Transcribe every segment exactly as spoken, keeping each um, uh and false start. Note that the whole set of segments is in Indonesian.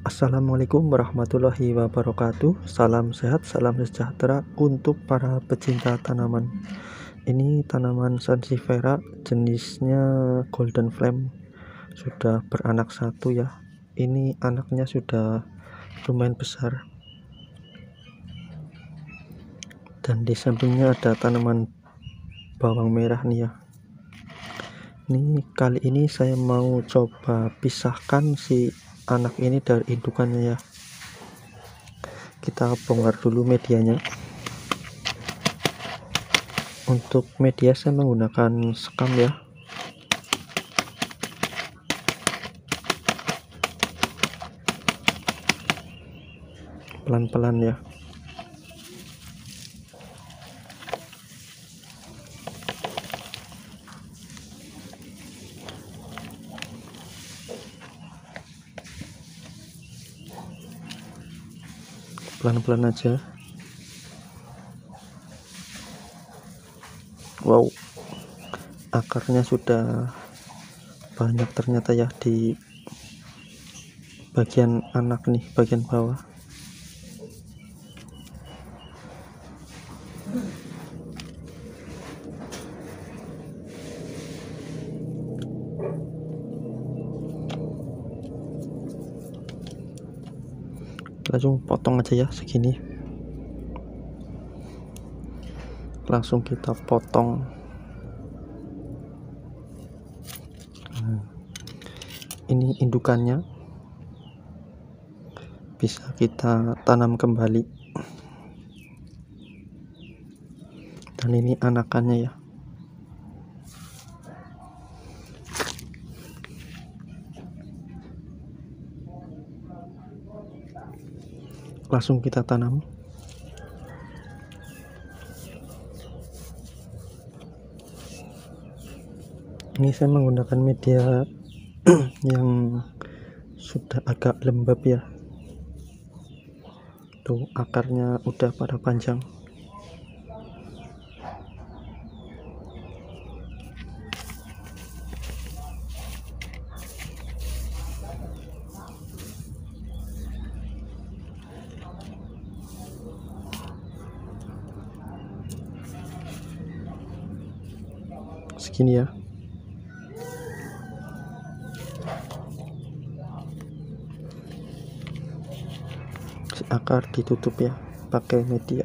Assalamualaikum warahmatullahi wabarakatuh. Salam sehat, salam sejahtera untuk para pecinta tanaman. Ini tanaman sansevieria, jenisnya golden flame, sudah beranak satu ya. Ini anaknya sudah lumayan besar. Dan di sampingnya ada tanaman bawang merah nih ya. Ini kali ini saya mau coba pisahkan si anak ini dari indukannya ya. Kita bongkar dulu medianya. Untuk media saya menggunakan sekam ya. Pelan-pelan ya. Pelan-pelan aja. Wow, akarnya sudah banyak ternyata ya di bagian anak nih, bagian bawah. Langsung potong aja ya segini. Langsung kita potong. Nah, ini indukannya, bisa kita tanam kembali. Dan ini anakannya ya. Langsung kita tanam. Ini saya menggunakan media yang sudah agak lembab ya. Tuh akarnya udah pada panjang. Segini ya. Si akar ditutup ya pakai media.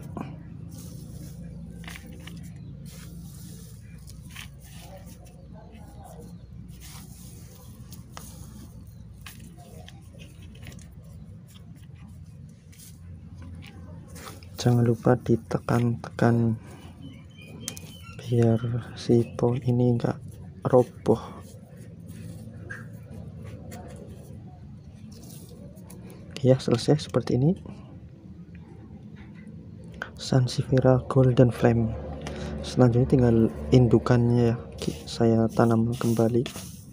Jangan lupa ditekan-tekan biar si pohon ini enggak roboh. Ya, selesai seperti ini. Sansevieria golden flame. Selanjutnya tinggal indukannya ya. Saya tanam kembali.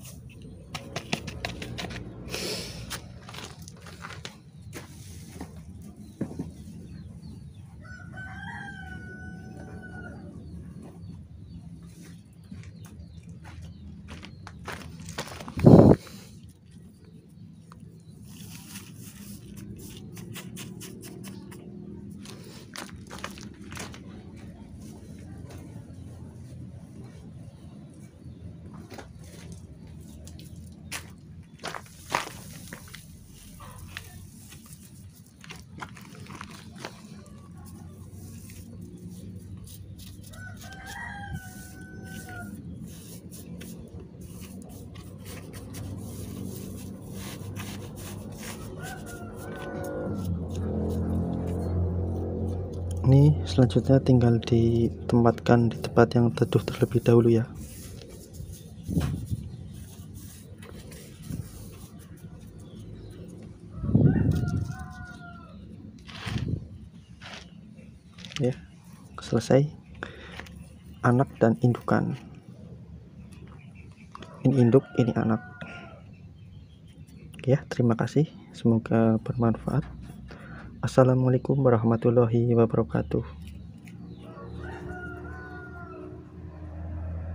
Ini selanjutnya tinggal ditempatkan di tempat yang teduh terlebih dahulu ya. Ya, selesai. Anak dan indukan. Ini induk, ini anak. Ya, terima kasih. Semoga bermanfaat. Assalamualaikum warahmatullahi wabarakatuh.